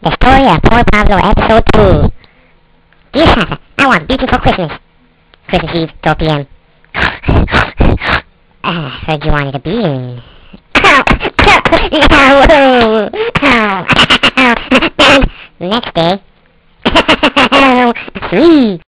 The Story of Poor Pablo, Episode 2. Dear Santa, I want beauty for Christmas. Christmas Eve, 12 p.m. Heard you wanted a bean. Next day. 3.